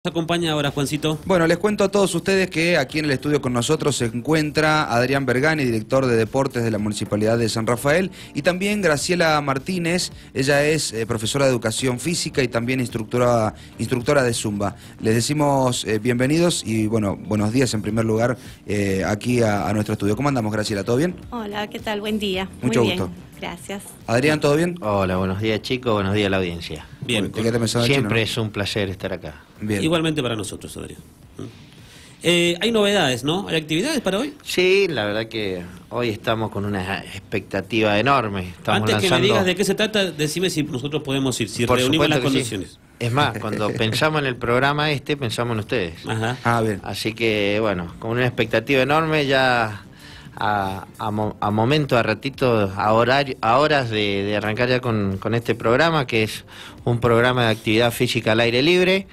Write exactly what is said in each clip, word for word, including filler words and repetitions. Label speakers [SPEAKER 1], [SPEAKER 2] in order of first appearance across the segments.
[SPEAKER 1] Nos acompaña ahora, Juancito.
[SPEAKER 2] Bueno, les cuento a todos ustedes que aquí en el estudio con nosotros se encuentra Adrián Bergani, director de Deportes de la Municipalidad de San Rafael, y también Graciela Martínez. Ella es eh, profesora de Educación Física y también instructora, instructora de Zumba. Les decimos eh, bienvenidos y bueno, buenos días en primer lugar eh, aquí a, a nuestro estudio. ¿Cómo andamos, Graciela? ¿Todo bien?
[SPEAKER 3] Hola, ¿qué tal? Buen día.
[SPEAKER 2] Mucho
[SPEAKER 3] Muy
[SPEAKER 2] gusto.
[SPEAKER 3] bien, gracias.
[SPEAKER 2] Adrián, ¿todo bien?
[SPEAKER 4] Hola, buenos días chicos, buenos días a la audiencia.
[SPEAKER 1] Bien,
[SPEAKER 2] ¿Te quedaste pensando en
[SPEAKER 4] Siempre
[SPEAKER 2] chino,
[SPEAKER 4] es un placer estar acá.
[SPEAKER 2] no? Bien.
[SPEAKER 1] igualmente para nosotros, Adrián. Eh, hay novedades, ¿no? ¿Hay actividades para hoy?
[SPEAKER 4] Sí, la verdad que hoy estamos con una expectativa enorme. Estamos
[SPEAKER 1] Antes que
[SPEAKER 4] lanzando...
[SPEAKER 1] me digas de qué se trata, decime si nosotros podemos ir, si
[SPEAKER 4] Por
[SPEAKER 1] reunimos las
[SPEAKER 4] supuesto que
[SPEAKER 1] condiciones.
[SPEAKER 4] sí. Es más, cuando pensamos en el programa este, pensamos en ustedes.
[SPEAKER 1] Ajá.
[SPEAKER 2] Ah, bien.
[SPEAKER 4] Así que, bueno, con una expectativa enorme ya a, a, mo- a momento, a ratito, a, horario, a horas de, de arrancar ya con, con este programa, que es un programa de actividad física al aire libre.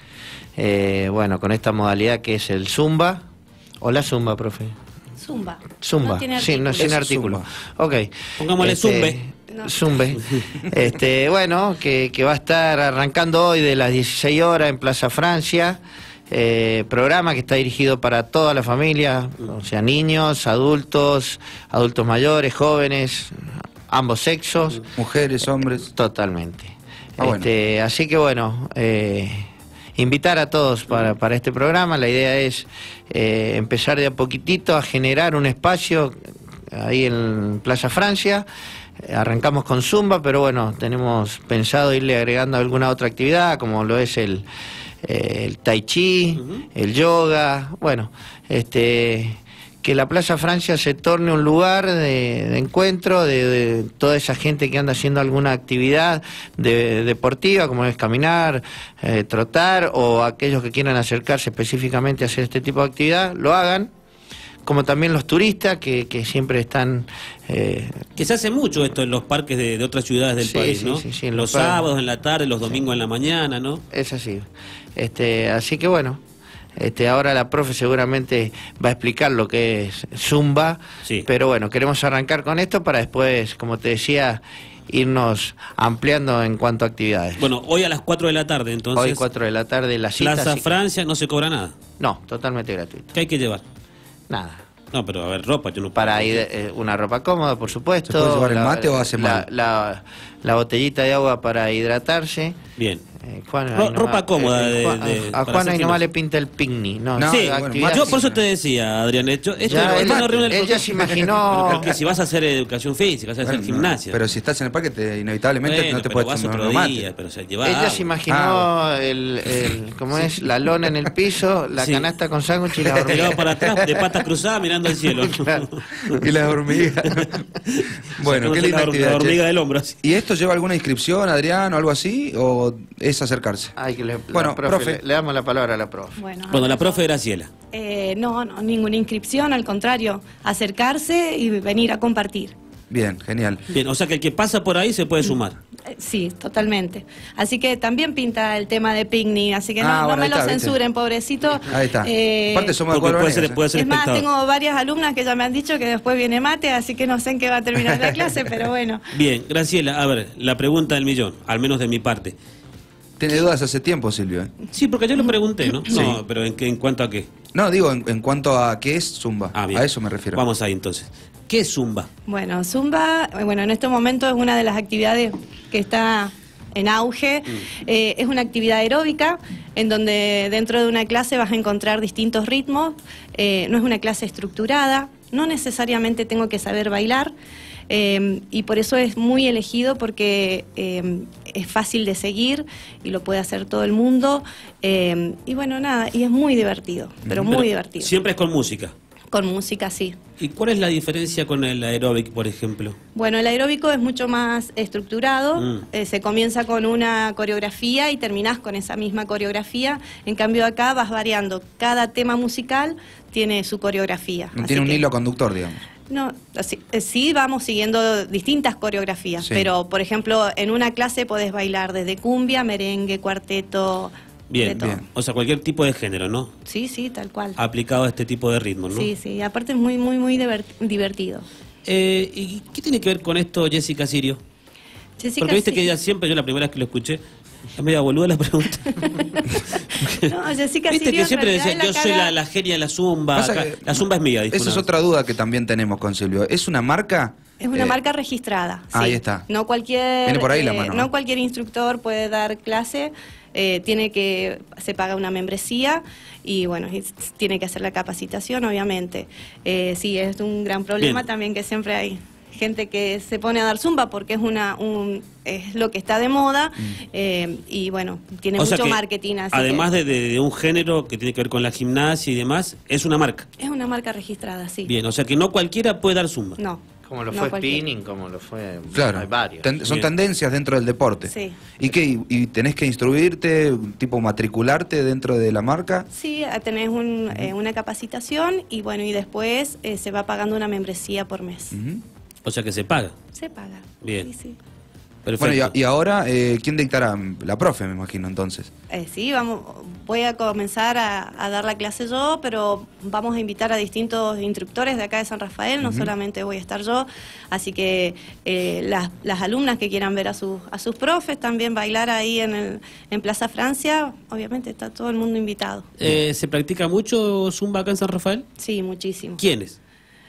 [SPEAKER 4] Eh, bueno, con esta modalidad que es el Zumba. Hola Zumba, profe.
[SPEAKER 3] Zumba.
[SPEAKER 4] Zumba,
[SPEAKER 3] No tiene
[SPEAKER 4] sí, no,
[SPEAKER 3] artículo.
[SPEAKER 4] sin
[SPEAKER 2] Es
[SPEAKER 4] artículo.
[SPEAKER 2] Zumba.
[SPEAKER 4] Ok.
[SPEAKER 1] Pongámosle Zumbe.
[SPEAKER 3] No.
[SPEAKER 4] Zumbe. Este, bueno, que, que va a estar arrancando hoy de las dieciséis horas en Plaza Francia. Eh, programa que está dirigido para toda la familia, o sea, niños, adultos, adultos mayores, jóvenes, ambos sexos.
[SPEAKER 2] Mujeres, hombres.
[SPEAKER 4] Totalmente.
[SPEAKER 2] Ah, bueno.
[SPEAKER 4] Este, así que bueno, eh, invitar a todos para, para este programa. La idea es eh, empezar de a poquitito a generar un espacio ahí en Plaza Francia. Eh, Arrancamos con Zumba, pero bueno, tenemos pensado irle agregando alguna otra actividad, como lo es el, eh, el Tai Chi,
[SPEAKER 1] Ujú.
[SPEAKER 4] el yoga, bueno, este... que la Plaza Francia se torne un lugar de, de encuentro de, de toda esa gente que anda haciendo alguna actividad de- deportiva, como es caminar, eh, trotar, o aquellos que quieran acercarse específicamente a hacer este tipo de actividad, lo hagan, como también los turistas que, que siempre están... eh,
[SPEAKER 1] Que se hace mucho esto en los parques de, de otras ciudades del
[SPEAKER 4] Sí,
[SPEAKER 1] país,
[SPEAKER 4] sí,
[SPEAKER 1] ¿no?
[SPEAKER 4] sí, sí, en
[SPEAKER 1] los
[SPEAKER 4] los parques.
[SPEAKER 1] sábados en la tarde, los domingos en la mañana, ¿no?
[SPEAKER 4] es así. Este, así que bueno... Este, ahora la profe seguramente va a explicar lo que es Zumba,
[SPEAKER 1] Sí.
[SPEAKER 4] pero bueno, queremos arrancar con esto para después, como te decía, irnos ampliando en cuanto a actividades.
[SPEAKER 1] Bueno, hoy a las cuatro de la tarde, entonces.
[SPEAKER 4] Hoy cuatro de la tarde la cita.
[SPEAKER 1] Plaza
[SPEAKER 4] así que-
[SPEAKER 1] Francia, no se cobra nada.
[SPEAKER 4] No, totalmente gratuito.
[SPEAKER 1] ¿Qué hay que llevar?
[SPEAKER 4] Nada.
[SPEAKER 1] No, pero a ver, ropa, yo no
[SPEAKER 4] Para ir, eh, una ropa cómoda, por supuesto.
[SPEAKER 2] ¿Se puede llevar el mate o hace
[SPEAKER 4] la,
[SPEAKER 2] mal?
[SPEAKER 4] La, la botellita de agua para hidratarse.
[SPEAKER 1] Bien.
[SPEAKER 4] Eh, Juan,
[SPEAKER 1] Ro-
[SPEAKER 4] ahí nomás-
[SPEAKER 1] ropa cómoda de-
[SPEAKER 4] Juan-
[SPEAKER 1] de-
[SPEAKER 4] a
[SPEAKER 1] para
[SPEAKER 4] Juan
[SPEAKER 1] hacer
[SPEAKER 4] ahí nomás
[SPEAKER 1] gimnasia.
[SPEAKER 4] le pinta el picnic. No,
[SPEAKER 2] No,
[SPEAKER 4] sí,
[SPEAKER 2] bueno,
[SPEAKER 4] actividad
[SPEAKER 1] Yo por eso
[SPEAKER 4] física.
[SPEAKER 1] te decía, Adrián, esto, esto
[SPEAKER 4] Ya,
[SPEAKER 1] esto
[SPEAKER 4] él-
[SPEAKER 1] no reúne el
[SPEAKER 4] él ya
[SPEAKER 1] proceso.
[SPEAKER 4] se imaginó-
[SPEAKER 1] Pero que si vas a hacer educación física, vas a hacer
[SPEAKER 2] Bueno,
[SPEAKER 1] gimnasia.
[SPEAKER 2] Pero si estás en el parque, te, inevitablemente
[SPEAKER 1] Bueno,
[SPEAKER 2] no te
[SPEAKER 1] pero
[SPEAKER 2] puedes
[SPEAKER 1] vas
[SPEAKER 2] tomar
[SPEAKER 1] otro
[SPEAKER 2] un mate.
[SPEAKER 1] día, pero se lleva
[SPEAKER 4] Ella
[SPEAKER 1] agua.
[SPEAKER 4] se imaginó
[SPEAKER 2] Ah,
[SPEAKER 4] el, el, ¿cómo es? La lona en el piso, la
[SPEAKER 1] Sí.
[SPEAKER 4] canasta con sándwich y la
[SPEAKER 1] Tirado
[SPEAKER 4] hormiga.
[SPEAKER 1] para atrás, de patas cruzadas, mirando el cielo.
[SPEAKER 4] Claro.
[SPEAKER 2] Y las hormigas. Bueno, qué
[SPEAKER 1] Sacándose
[SPEAKER 2] linda
[SPEAKER 1] la,
[SPEAKER 2] actividad.
[SPEAKER 1] la hormiga
[SPEAKER 2] che.
[SPEAKER 1] del hombro. Así.
[SPEAKER 2] ¿Y esto lleva alguna inscripción, Adrián, o algo así? ¿O es acercarse?
[SPEAKER 4] Ay, que le, la
[SPEAKER 2] Bueno,
[SPEAKER 4] profe,
[SPEAKER 2] profe.
[SPEAKER 4] Le, le damos la palabra a la profe.
[SPEAKER 3] Bueno,
[SPEAKER 1] Bueno, la
[SPEAKER 3] ahora
[SPEAKER 1] profe
[SPEAKER 3] yo-
[SPEAKER 1] Graciela.
[SPEAKER 3] Eh, no, no, ninguna inscripción, al contrario, acercarse y venir a compartir.
[SPEAKER 2] Bien, genial.
[SPEAKER 1] Bien, o sea que el que pasa por ahí se puede sumar.
[SPEAKER 3] Eh, Sí, totalmente. Así que también pinta el tema de picnic, así que no,
[SPEAKER 2] Ah,
[SPEAKER 3] no
[SPEAKER 2] bueno,
[SPEAKER 3] me
[SPEAKER 2] ahí
[SPEAKER 3] lo
[SPEAKER 2] está, ¿viste?
[SPEAKER 3] censuren, pobrecito.
[SPEAKER 2] Ahí está.
[SPEAKER 3] Eh,
[SPEAKER 2] Aparte somos de
[SPEAKER 1] Porque
[SPEAKER 2] color
[SPEAKER 1] puede ser,
[SPEAKER 2] negro,
[SPEAKER 1] puede ser
[SPEAKER 3] es más,
[SPEAKER 1] espectador.
[SPEAKER 3] tengo varias alumnas que ya me han dicho que después viene mate, así que no sé en qué va a terminar la clase, pero bueno.
[SPEAKER 1] Bien, Graciela, a ver, la pregunta del millón, al menos de mi parte.
[SPEAKER 2] Tiene dudas hace tiempo, Silvio. ¿eh?
[SPEAKER 1] Sí, porque yo lo pregunté, ¿no?
[SPEAKER 2] Sí.
[SPEAKER 1] No, pero ¿en, qué- en cuanto a qué?
[SPEAKER 2] No, digo, en, en cuanto a qué es Zumba.
[SPEAKER 1] Ah, bien.
[SPEAKER 2] A eso me refiero.
[SPEAKER 1] Vamos ahí entonces. ¿Qué es Zumba?
[SPEAKER 3] Bueno, Zumba, eh, bueno, en este momento es una de las actividades que está en auge. Eh, es una actividad aeróbica en donde dentro de una clase vas a encontrar distintos ritmos. Eh, no es una clase estructurada, no necesariamente tengo que saber bailar. Eh, y por eso es muy elegido porque eh, es fácil de seguir y lo puede hacer todo el mundo. Eh, y bueno, nada, y es muy divertido, pero muy
[SPEAKER 1] Pero
[SPEAKER 3] divertido.
[SPEAKER 1] Siempre es con música.
[SPEAKER 3] Con música, sí.
[SPEAKER 1] ¿Y cuál es la diferencia con el aeróbic, por ejemplo?
[SPEAKER 3] Bueno, el aeróbico es mucho más estructurado,
[SPEAKER 1] Mm.
[SPEAKER 3] eh, se comienza con una coreografía y terminás con esa misma coreografía. En cambio acá vas variando, cada tema musical tiene su coreografía.
[SPEAKER 2] No
[SPEAKER 3] Así
[SPEAKER 2] tiene un
[SPEAKER 3] que-
[SPEAKER 2] hilo conductor, digamos.
[SPEAKER 3] No, así- eh, sí vamos siguiendo distintas coreografías,
[SPEAKER 2] Sí.
[SPEAKER 3] pero por ejemplo en una clase podés bailar desde cumbia, merengue, cuarteto, de
[SPEAKER 1] Bien,
[SPEAKER 3] todo.
[SPEAKER 2] bien.
[SPEAKER 1] O sea, cualquier tipo de género, ¿no?
[SPEAKER 3] Sí, sí, tal cual.
[SPEAKER 1] Aplicado a este tipo de ritmos, ¿no?
[SPEAKER 3] Sí, sí, aparte es muy, muy, muy diver- divertido.
[SPEAKER 1] Eh, ¿Y qué tiene que ver con esto Jessica Sirio?
[SPEAKER 3] Jessica,
[SPEAKER 1] Porque viste
[SPEAKER 3] sí.
[SPEAKER 1] que ella siempre, yo la primera vez que lo escuché, Es medio boluda la pregunta.
[SPEAKER 3] No, Jessica
[SPEAKER 1] Viste
[SPEAKER 3] Silvio
[SPEAKER 1] que siempre
[SPEAKER 3] en realidad
[SPEAKER 1] decía, yo
[SPEAKER 3] es la
[SPEAKER 1] soy
[SPEAKER 3] cara-
[SPEAKER 1] la, la genia de la zumba.
[SPEAKER 2] Pasa
[SPEAKER 1] acá-
[SPEAKER 2] que-
[SPEAKER 1] la zumba es mía. dijo
[SPEAKER 2] Esa
[SPEAKER 1] una
[SPEAKER 2] es
[SPEAKER 1] vez.
[SPEAKER 2] otra duda que también tenemos con Silvio. ¿Es una marca?
[SPEAKER 3] Es una
[SPEAKER 2] Eh,
[SPEAKER 3] marca registrada.
[SPEAKER 2] ah,
[SPEAKER 3] sí.
[SPEAKER 2] ahí está.
[SPEAKER 3] No cualquier,
[SPEAKER 2] Viene por ahí la
[SPEAKER 3] eh,
[SPEAKER 2] mano,
[SPEAKER 3] no
[SPEAKER 2] ¿no?
[SPEAKER 3] cualquier instructor puede dar clase. eh, tiene que se paga una membresía y bueno, y s- tiene que hacer la capacitación, obviamente. Eh, sí, es un gran problema
[SPEAKER 1] Bien.
[SPEAKER 3] también que siempre hay gente que se pone a dar zumba porque es una un es lo que está de moda eh, y bueno, tiene
[SPEAKER 1] O sea
[SPEAKER 3] mucho
[SPEAKER 1] que,
[SPEAKER 3] marketing. Así
[SPEAKER 1] además
[SPEAKER 3] que
[SPEAKER 1] de, de- de un género que tiene que ver con la gimnasia y demás, es una marca.
[SPEAKER 3] es una marca registrada, sí.
[SPEAKER 1] Bien, o sea que no cualquiera puede dar zumba.
[SPEAKER 3] No.
[SPEAKER 4] Como lo
[SPEAKER 3] no
[SPEAKER 4] fue
[SPEAKER 3] cualquiera.
[SPEAKER 4] spinning, como lo fue...
[SPEAKER 2] Claro,
[SPEAKER 4] Hay varios.
[SPEAKER 2] Ten- son
[SPEAKER 1] Bien.
[SPEAKER 2] tendencias dentro del deporte.
[SPEAKER 3] Sí.
[SPEAKER 2] ¿Y qué? ¿Y, y tenés que instruirte, tipo matricularte dentro de la marca?
[SPEAKER 3] Sí, a- tenés un, eh, una capacitación y bueno, y después eh, se va pagando una membresía por mes.
[SPEAKER 2] Ujú.
[SPEAKER 1] O sea que se paga.
[SPEAKER 3] Se paga.
[SPEAKER 1] Bien.
[SPEAKER 3] Sí, sí.
[SPEAKER 1] Perfecto.
[SPEAKER 2] Bueno, y, a- y ahora, eh, ¿quién dictará? La profe, me imagino, entonces.
[SPEAKER 3] Eh, sí, vamos, voy a comenzar a, a dar la clase yo, pero vamos a invitar a distintos instructores de acá de San Rafael, no solamente voy a estar yo, así que eh, las, las alumnas que quieran ver a sus, a sus profes, también bailar ahí en, el, en Plaza Francia, obviamente está todo el mundo invitado.
[SPEAKER 1] Eh, ¿Se practica mucho zumba acá en San Rafael?
[SPEAKER 3] Sí, muchísimo.
[SPEAKER 1] ¿Quiénes?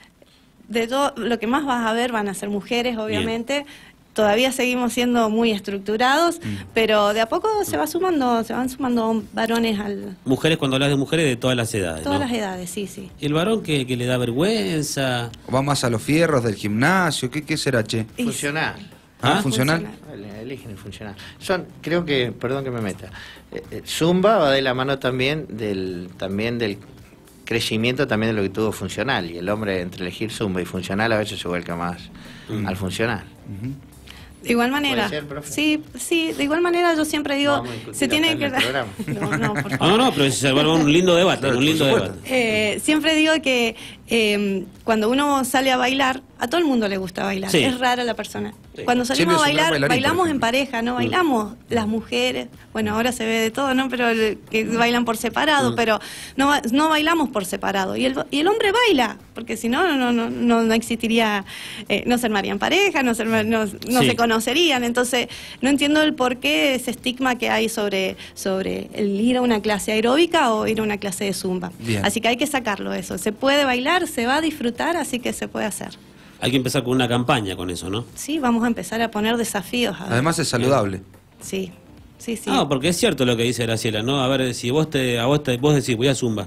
[SPEAKER 3] De todo, lo que más vas a ver van a ser mujeres, obviamente. Todavía seguimos siendo muy estructurados, pero de a poco se va sumando, se van sumando varones al
[SPEAKER 1] Mujeres, cuando hablas de mujeres, de todas las edades,
[SPEAKER 3] todas
[SPEAKER 1] ¿no?
[SPEAKER 3] las edades, sí, sí.
[SPEAKER 1] ¿Y el varón que, que le da vergüenza?
[SPEAKER 2] ¿Va más a los fierros del gimnasio? ¿Qué, qué será, che?
[SPEAKER 3] Y-
[SPEAKER 4] Funcional.
[SPEAKER 2] ¿Ah,
[SPEAKER 1] Ah,
[SPEAKER 2] funcional?
[SPEAKER 3] funcional.
[SPEAKER 4] Eligen el funcional. Son, creo que, perdón que me meta, eh, eh, Zumba va de la mano también del, también del crecimiento también de lo que tuvo funcional. Y el hombre, entre elegir Zumba y funcional, a veces se vuelca más
[SPEAKER 1] Mm.
[SPEAKER 4] al funcional.
[SPEAKER 2] Ujú.
[SPEAKER 3] De igual manera,
[SPEAKER 4] ser, profe?
[SPEAKER 3] sí, sí, de igual manera yo siempre digo,
[SPEAKER 4] Vamos a discutir
[SPEAKER 3] se tiene
[SPEAKER 4] acá
[SPEAKER 3] que
[SPEAKER 4] en el programa.
[SPEAKER 3] no, no, por
[SPEAKER 1] No,
[SPEAKER 3] favor.
[SPEAKER 1] no, no, pero se va un lindo debate,
[SPEAKER 2] Claro,
[SPEAKER 1] un lindo
[SPEAKER 2] por supuesto.
[SPEAKER 1] debate.
[SPEAKER 3] Eh, siempre digo que eh, cuando uno sale a bailar, a todo el mundo le gusta bailar.
[SPEAKER 1] Sí.
[SPEAKER 3] Es rara la persona.
[SPEAKER 1] Sí.
[SPEAKER 3] Cuando salimos
[SPEAKER 2] Silvio
[SPEAKER 3] a
[SPEAKER 2] es un gran
[SPEAKER 3] bailar,
[SPEAKER 2] bailarín, por
[SPEAKER 3] bailamos en
[SPEAKER 2] ejemplo.
[SPEAKER 3] pareja,
[SPEAKER 1] Mm.
[SPEAKER 3] no bailamos las mujeres. Bueno, ahora se ve de todo, ¿no? Pero el- que bailan por
[SPEAKER 1] Mm.
[SPEAKER 3] separado, pero no, ba- no bailamos por separado. Y el, y el hombre baila, porque si no, no, no, no, no existiría, eh, no se armarían pareja, no se, arma- no, no
[SPEAKER 1] Sí.
[SPEAKER 3] se conocerían. Entonces, no entiendo el por qué ese estigma que hay sobre, sobre el ir a una clase aeróbica o ir a una clase de zumba.
[SPEAKER 2] Bien.
[SPEAKER 3] Así que hay que sacarlo eso. Se puede bailar, se va a disfrutar, así que se puede hacer.
[SPEAKER 1] Hay que empezar con una campaña con eso, ¿no?
[SPEAKER 3] Sí, vamos a empezar a poner desafíos. a ver.
[SPEAKER 2] Además es saludable.
[SPEAKER 3] Sí, sí, sí.
[SPEAKER 1] No, porque es cierto lo que dice Graciela, ¿no? A ver, si vos te, a vos te, vos decís, voy a zumba.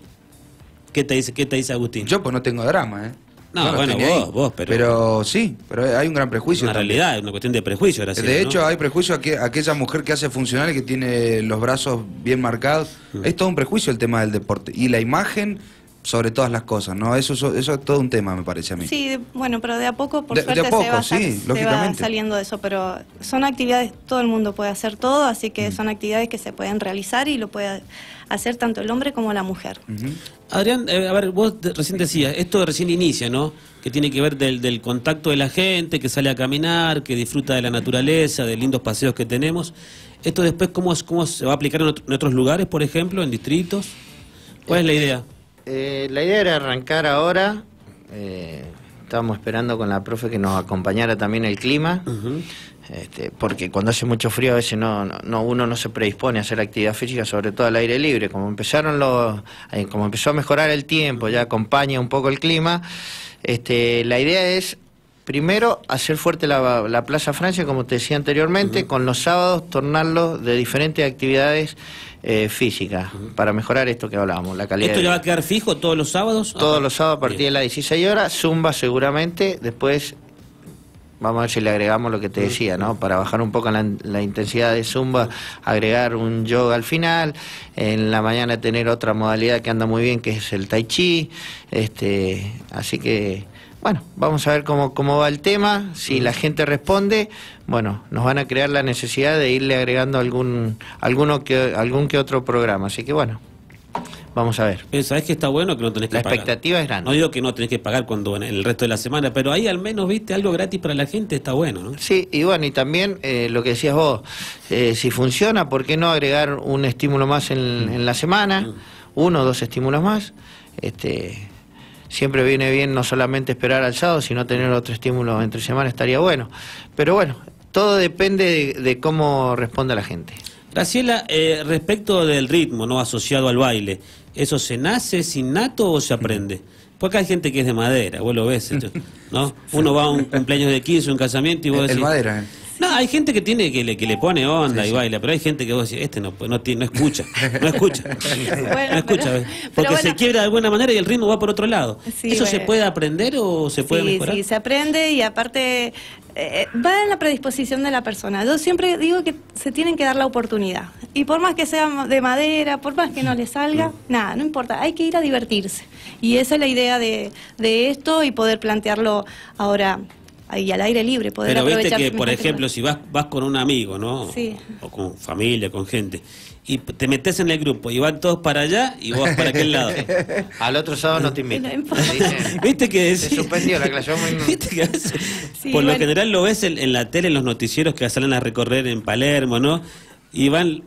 [SPEAKER 1] ¿Qué te dice, qué te dice Agustín?
[SPEAKER 2] Yo pues no tengo drama, ¿eh?
[SPEAKER 1] No,
[SPEAKER 2] Yo
[SPEAKER 1] bueno,
[SPEAKER 2] estoy ni
[SPEAKER 1] vos,
[SPEAKER 2] ahí.
[SPEAKER 1] vos, pero-
[SPEAKER 2] Pero sí, pero hay un gran prejuicio
[SPEAKER 1] una
[SPEAKER 2] también.
[SPEAKER 1] realidad, es una cuestión de prejuicio, Graciela.
[SPEAKER 2] De
[SPEAKER 1] ¿no?
[SPEAKER 2] hecho, hay prejuicio a que, aquella mujer que hace funcional y que tiene los brazos bien marcados.
[SPEAKER 1] Mm.
[SPEAKER 2] Es todo un prejuicio el tema del deporte. Y la imagen sobre todas las cosas, ¿no? Eso, eso, eso es todo un tema, me parece a mí.
[SPEAKER 3] Sí, de- bueno, pero de a poco, por
[SPEAKER 2] De- de a
[SPEAKER 3] suerte,
[SPEAKER 2] poco,
[SPEAKER 3] se, va, sa-
[SPEAKER 2] sí,
[SPEAKER 3] se va
[SPEAKER 2] lógicamente.
[SPEAKER 3] saliendo de eso, pero son actividades, todo el mundo puede hacer todo, así
[SPEAKER 2] Mm.
[SPEAKER 3] que son actividades que se pueden realizar y lo puede hacer tanto el hombre como la mujer.
[SPEAKER 2] Ujú.
[SPEAKER 1] Adrián, eh, a ver, vos de- recién decías, esto recién inicia, ¿no? Que tiene que ver del, del contacto de la gente, que sale a caminar, que disfruta de la naturaleza, de lindos paseos que tenemos. ¿Esto después cómo, es- cómo se va a aplicar en, otro- en otros lugares, por ejemplo, en distritos? ¿Cuál es la idea?
[SPEAKER 4] Eh, la idea era arrancar ahora. eh, estábamos esperando con la profe que nos acompañara también el clima.
[SPEAKER 1] Ujú.
[SPEAKER 4] Este, porque cuando hace mucho frío a veces no, no, no- uno no se predispone a hacer actividad física, sobre todo al aire libre. Como empezaron los, eh, como empezó a mejorar el tiempo, ya acompaña un poco el clima. Este, la idea es primero hacer fuerte la, la Plaza Francia, como te decía anteriormente, con los sábados tornarlo de diferentes actividades eh, físicas para mejorar esto que hablábamos, la calidad.
[SPEAKER 1] ¿Esto
[SPEAKER 4] de
[SPEAKER 1] ya va
[SPEAKER 4] vida.
[SPEAKER 1] a quedar fijo todos los sábados?
[SPEAKER 4] Todos
[SPEAKER 1] Ah,
[SPEAKER 4] los sábados a partir
[SPEAKER 1] bien.
[SPEAKER 4] de las dieciséis horas, Zumba seguramente, después vamos a ver si le agregamos lo que te decía, ¿no? Para bajar un poco la, la intensidad de Zumba, agregar un yoga al final, en la mañana tener otra modalidad que anda muy bien, que es el Tai Chi, este, así que, bueno, vamos a ver cómo, cómo va el tema, si la gente responde, bueno, nos van a crear la necesidad de irle agregando algún, alguno que, algún que otro programa, así que bueno, vamos a ver.
[SPEAKER 1] Eh, ¿Sabés que está bueno que no tenés que
[SPEAKER 4] La
[SPEAKER 1] pagar?
[SPEAKER 4] expectativa es grande.
[SPEAKER 1] No digo que no tenés que pagar cuando en el resto de la semana, pero ahí al menos, viste, algo gratis para la gente está bueno, ¿no?
[SPEAKER 4] Sí, y bueno, y también eh, lo que decías vos, eh, si funciona, ¿por qué no agregar un estímulo más en, en la semana? Uno o dos estímulos más. Este, siempre viene bien no solamente esperar al sábado, sino tener otro estímulo entre semana, estaría bueno. Pero bueno, todo depende de, de cómo responda la gente.
[SPEAKER 1] Graciela, eh, respecto del ritmo, ¿no?, asociado al baile, ¿eso se nace, es innato o se aprende? Porque hay gente que es de madera, vos lo ves, ¿no? Uno va a un cumpleaños de quince, un casamiento y vos
[SPEAKER 2] El,
[SPEAKER 1] decís...
[SPEAKER 2] el madera, ¿eh?
[SPEAKER 1] No, hay gente que tiene que le, que le pone onda
[SPEAKER 2] Sí,
[SPEAKER 1] y
[SPEAKER 2] sí.
[SPEAKER 1] baila, pero hay gente que vos decís, este no, no, tiene, no escucha, no escucha,
[SPEAKER 3] Bueno,
[SPEAKER 1] no escucha,
[SPEAKER 3] pero-
[SPEAKER 1] ¿ves?
[SPEAKER 3] pero
[SPEAKER 1] Porque
[SPEAKER 3] bueno.
[SPEAKER 1] se quiebra de alguna manera y el ritmo va por otro lado.
[SPEAKER 3] Sí,
[SPEAKER 1] ¿Eso se
[SPEAKER 3] bueno.
[SPEAKER 1] puede aprender o se puede
[SPEAKER 3] sí,
[SPEAKER 1] mejorar?
[SPEAKER 3] Sí, se aprende y aparte eh, va en la predisposición de la persona. Yo siempre digo que se tienen que dar la oportunidad. Y por más que sea de madera, por más que no le salga, nada, no importa, hay que ir a divertirse. Y esa es la idea de, de esto y poder plantearlo ahora ahí al aire libre, poder
[SPEAKER 1] Pero viste
[SPEAKER 3] aprovechar
[SPEAKER 1] que, por
[SPEAKER 3] mejor
[SPEAKER 1] ejemplo, si vas vas con un amigo, ¿no?
[SPEAKER 3] Sí.
[SPEAKER 1] O con familia, con gente, y te metes en el grupo y van todos para allá y vos para aquel lado.
[SPEAKER 4] Al otro sábado no te invito.
[SPEAKER 3] No importa.
[SPEAKER 4] Dicen,
[SPEAKER 1] ¿Viste que
[SPEAKER 4] se
[SPEAKER 1] decís?
[SPEAKER 4] suspendió la clase. Vamos a-
[SPEAKER 1] ¿Viste que a veces,
[SPEAKER 3] Sí,
[SPEAKER 1] por lo
[SPEAKER 3] bueno.
[SPEAKER 1] general lo ves en, en la tele, en los noticieros que salen a recorrer en Palermo, ¿no? Y van...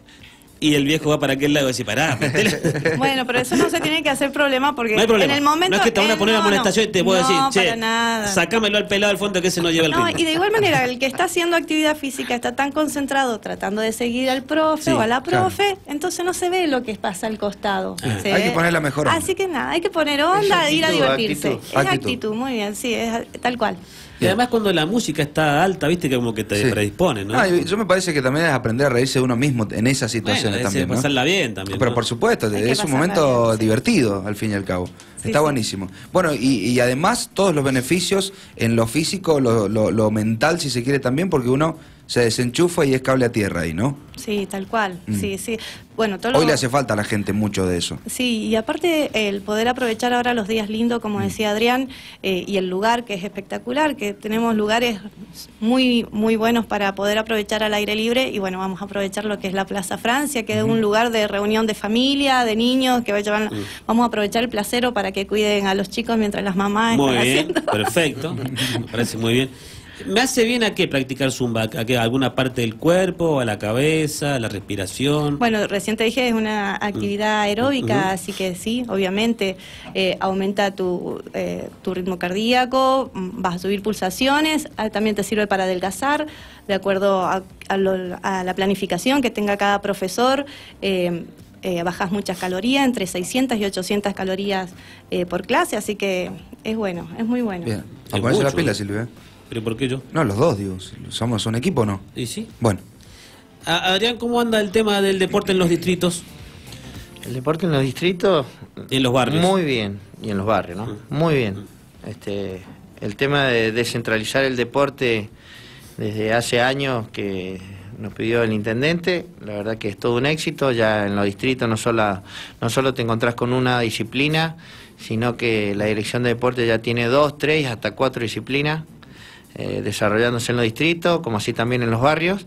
[SPEAKER 1] Y el viejo va para aquel lado y dice, pará, metele.
[SPEAKER 3] Bueno, pero eso no se tiene que hacer problema porque
[SPEAKER 1] No hay problema.
[SPEAKER 3] en el momento...
[SPEAKER 1] no es que te van a
[SPEAKER 3] eh,
[SPEAKER 1] poner
[SPEAKER 3] no,
[SPEAKER 1] amonestación y te voy a
[SPEAKER 3] no,
[SPEAKER 1] decir, che,
[SPEAKER 3] para nada.
[SPEAKER 1] sacámelo al pelado al fondo que ese no lleva el
[SPEAKER 3] No,
[SPEAKER 1] ritmo.
[SPEAKER 3] y de igual manera, el que está haciendo actividad física está tan concentrado tratando de seguir al profe
[SPEAKER 1] Sí,
[SPEAKER 3] o a la
[SPEAKER 2] claro.
[SPEAKER 3] profe, entonces no se ve lo que pasa al costado.
[SPEAKER 1] Ah.
[SPEAKER 3] Se
[SPEAKER 2] Hay
[SPEAKER 3] ve-
[SPEAKER 2] que poner la mejor onda.
[SPEAKER 3] Así que nada, hay que poner onda,
[SPEAKER 4] Es
[SPEAKER 3] ir a
[SPEAKER 4] actitud,
[SPEAKER 3] divertirse.
[SPEAKER 4] actitud.
[SPEAKER 3] Es
[SPEAKER 2] Actitud.
[SPEAKER 3] actitud, muy bien, sí, es tal cual.
[SPEAKER 1] Y además cuando la música está alta, viste que como que te
[SPEAKER 2] Sí.
[SPEAKER 1] predispone, ¿no?
[SPEAKER 2] No, y yo me parece que también es aprender a reírse de uno mismo en esas
[SPEAKER 1] Bueno,
[SPEAKER 2] situaciones
[SPEAKER 1] es
[SPEAKER 2] también, ¿no?
[SPEAKER 1] pasarla bien también.
[SPEAKER 2] Pero
[SPEAKER 1] ¿no?
[SPEAKER 2] por supuesto,
[SPEAKER 3] Hay que
[SPEAKER 2] es un
[SPEAKER 3] pasarla
[SPEAKER 2] momento
[SPEAKER 3] bien, sí.
[SPEAKER 2] divertido al fin y al cabo.
[SPEAKER 3] Sí,
[SPEAKER 2] Está
[SPEAKER 3] sí.
[SPEAKER 2] buenísimo. Bueno, y, y además todos los beneficios en lo físico, lo, lo, lo mental, si se quiere también, porque uno se desenchufa y es cable a tierra ahí, ¿no?
[SPEAKER 3] Sí, tal cual.
[SPEAKER 2] Mm.
[SPEAKER 3] Sí, sí. Bueno, todo lo-
[SPEAKER 2] Hoy le hace falta a la gente mucho de eso.
[SPEAKER 3] Sí, y aparte el poder aprovechar ahora los días lindos, como decía Adrián, eh, y el lugar que es espectacular, que tenemos lugares muy muy buenos para poder aprovechar al aire libre, y bueno, vamos a aprovechar lo que es la Plaza Francia, que es un lugar de reunión de familia, de niños, que vayan, vamos a aprovechar el placero para que cuiden a los chicos mientras las mamás
[SPEAKER 1] Muy
[SPEAKER 3] están
[SPEAKER 1] bien,
[SPEAKER 3] haciendo.
[SPEAKER 1] perfecto, me parece muy bien. ¿Me hace bien a qué practicar zumba? ¿A qué? ¿A alguna parte del cuerpo? ¿A la cabeza? ¿A la respiración?
[SPEAKER 3] Bueno, recién te dije, es una actividad aeróbica,
[SPEAKER 1] Ujú.
[SPEAKER 3] así que sí, obviamente eh, aumenta tu, eh, tu ritmo cardíaco, mm, vas a subir pulsaciones, ah, también te sirve para adelgazar, de acuerdo a, a lo- a la planificación que tenga cada profesor. eh, eh, bajas muchas calorías, entre seiscientas y ochocientas calorías eh, por clase, así que es bueno, es muy bueno.
[SPEAKER 2] Bien. A
[SPEAKER 1] Es
[SPEAKER 2] ponerse la
[SPEAKER 1] mucho,
[SPEAKER 2] pila,
[SPEAKER 1] ¿eh?
[SPEAKER 2] Silvia.
[SPEAKER 1] ¿Pero por qué yo?
[SPEAKER 2] No, los dos, digo. ¿Somos un equipo o no?
[SPEAKER 1] ¿Y sí?
[SPEAKER 2] Bueno.
[SPEAKER 1] A- Adrián, ¿cómo anda el tema del deporte en los distritos?
[SPEAKER 4] El deporte en los distritos,
[SPEAKER 1] En los barrios.
[SPEAKER 4] muy bien, y en los barrios, ¿no? Muy bien. Este, el tema de descentralizar el deporte desde hace años que nos pidió el intendente, la verdad que es todo un éxito. Ya en los distritos no solo, no solo te encontrás con una disciplina, sino que la dirección de deporte ya tiene dos, tres, hasta cuatro disciplinas eh, desarrollándose en los distritos, como así también en los barrios.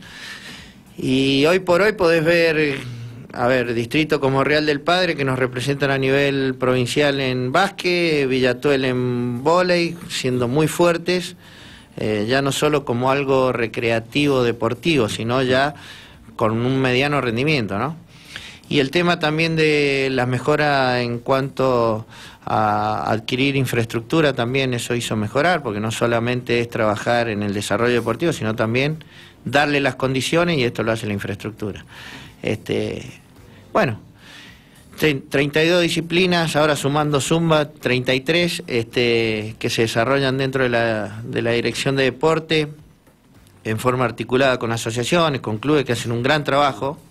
[SPEAKER 4] Y hoy por hoy podés ver, a ver, distritos como Real del Padre, que nos representan a nivel provincial en básquet, Villatuel en vóley, siendo muy fuertes, eh, ya no solo como algo recreativo, deportivo, sino ya con un mediano rendimiento, ¿no? Y el tema también de las mejoras en cuanto a adquirir infraestructura, también eso hizo mejorar, porque no solamente es trabajar en el desarrollo deportivo, sino también darle las condiciones, y esto lo hace la infraestructura. Este, bueno, tre- treinta y dos disciplinas, ahora sumando Zumba, treinta y tres, este, que se desarrollan dentro de la, de la dirección de deporte, en forma articulada con asociaciones, con clubes que hacen un gran trabajo.